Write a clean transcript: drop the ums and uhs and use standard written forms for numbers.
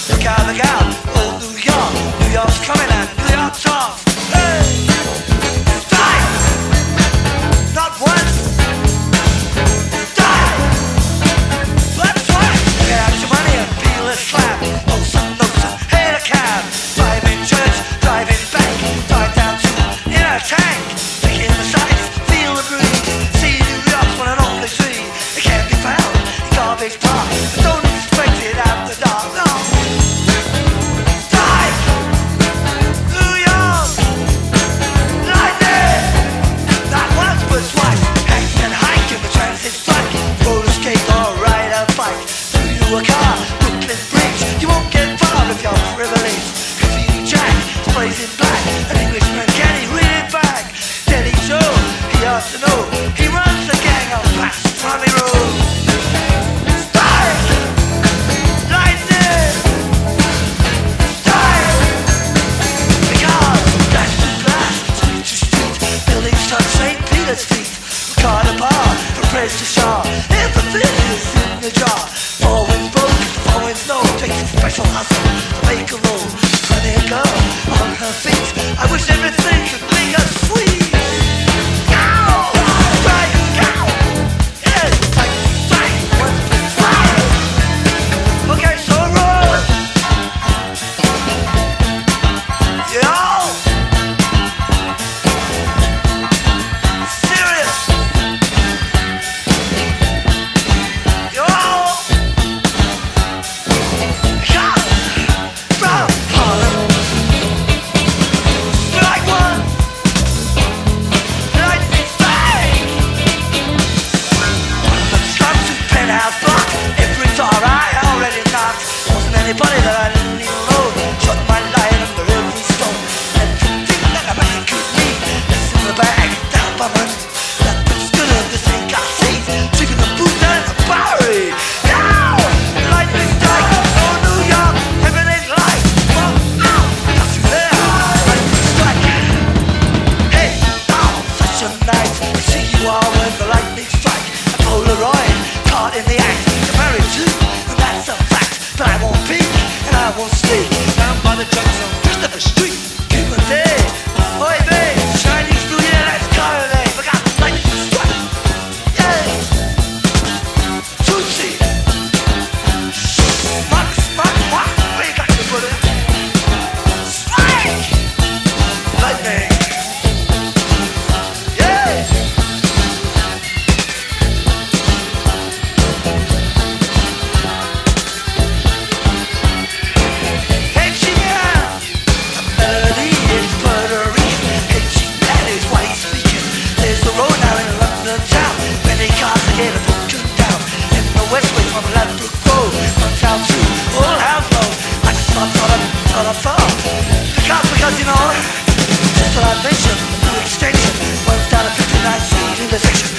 Look out, look out, old New York. New York's coming and New York's off. Hey! Die! Not once! Die! That's right! Get out your money and peel a slab. Oh, some notion, hail a cab. Drive in church, drive in bank. Drive down to in a tank. Take in the sights, feel the breeze. See New York's one and only tree. It can't be found in garbage park. Don't expect it after dark, no. Die! New York! Lightning! Not once but twice. Hank and hike in the transit strike. Roller skate or ride a bike. Through you a car, Brooklyn Bridge. You won't get far if you're privileged. Graffiti Jack, sprays in black. An Englishman, can he read it back? Daddy Joe, he ought to know. He runs the gang on past Tommy Road. Die! Lightning! Die! Because glass to glass, street to street, buildings on St. Peter's Street. Car to bar, from Prez to Shaw, everything is in the jar. Four winds blow, four winds know. Takes a special hustle to make a roll. Funny a girl on her feet. I wish everything could make her sweet. Ow! Strike! Ow! Yes! Like strike! Once been fired. Okay, so roll! Yo! Serious! Yo! Come! From Harlem. Like one! Lightning strike! The slums to penthouse block. Every door I already knocked. Wasn't anybody that I didn't even know. Shut my light under every stone. And to think that a man could be. That's in the bag, down by money. That looks good in this ain't got seats. Chicken the boot down in the Bowery. Now! Lightning strike! Oh, New York! Everything's light! Oh, ow! Got you there! Lightning strike! Hey! Oh, such a night! See you all when the lightning strike. A Polaroid caught in the act. You're married too, and that's a fact. But I won't peek, and I won't sneak. Down by the junction on Christopher Street. Cuban Day! Oi, babe! Chinese New Year, let's go today! We got lightning strike! Yeah! Tootsie! Smack, smack, whack! Where you got your brother? Strike! Lightning! Yeah! Hey, Chica! The melody is Puerto Rican. Hey, Chica, that is what he's speaking. There's a road now in London town. Many cars are getting broken down. In the West Wing from Ladbroke Road, runs out to Old House Road. I just thought I thought. Because, you know, just what I mentioned, the new extension runs down to 59th Street intersection.